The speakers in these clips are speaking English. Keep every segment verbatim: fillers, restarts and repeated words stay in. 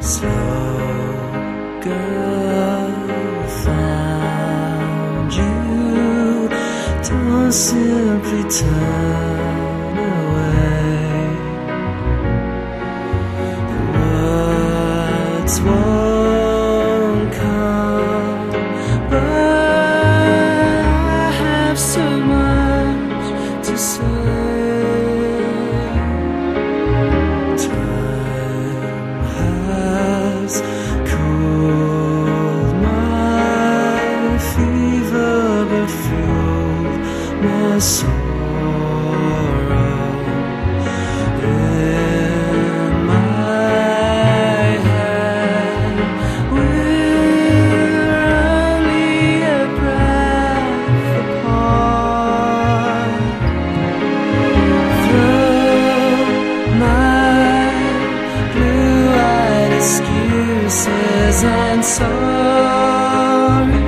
Slow girl, found you. Don't simply turn away. The words won't come, but I have so much to say. Cooled my fever, but fueled my sorrow. In my head, we're only a breath apart. Throw my blue-eyed excuses and sorry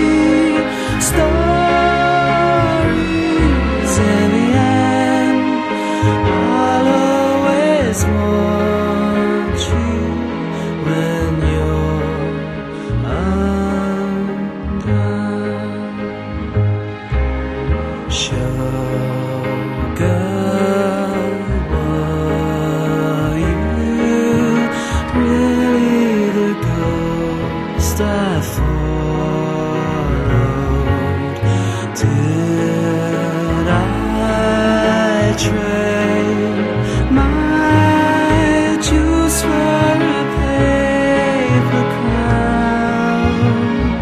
stories. In the end, I'll always want you when you're undone. Showgirl, were you really the ghost I followed? Did I trade my jewels for a paper crown?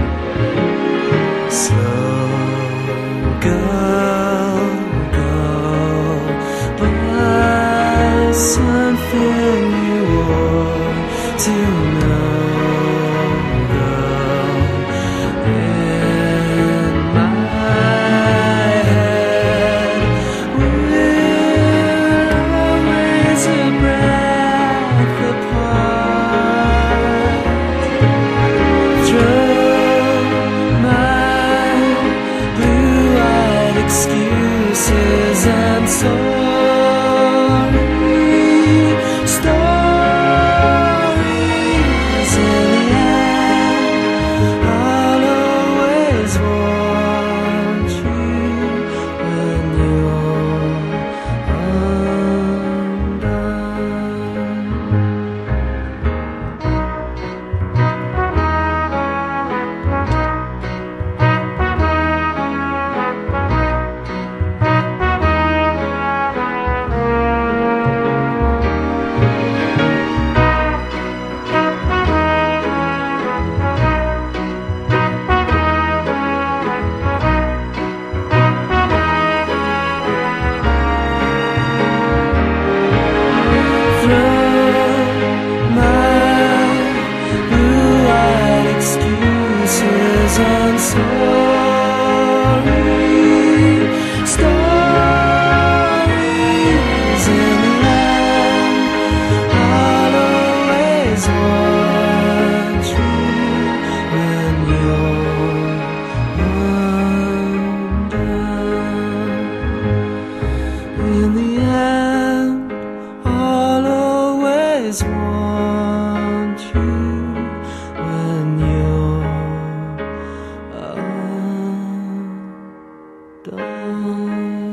Slow girl, go, but something you ought to know. Excuses and sorry stories. In the end, I'll always want you when you're and sorry stories. In the end, I'll always want you when you're undone. In the end, I'll always want you when you're done.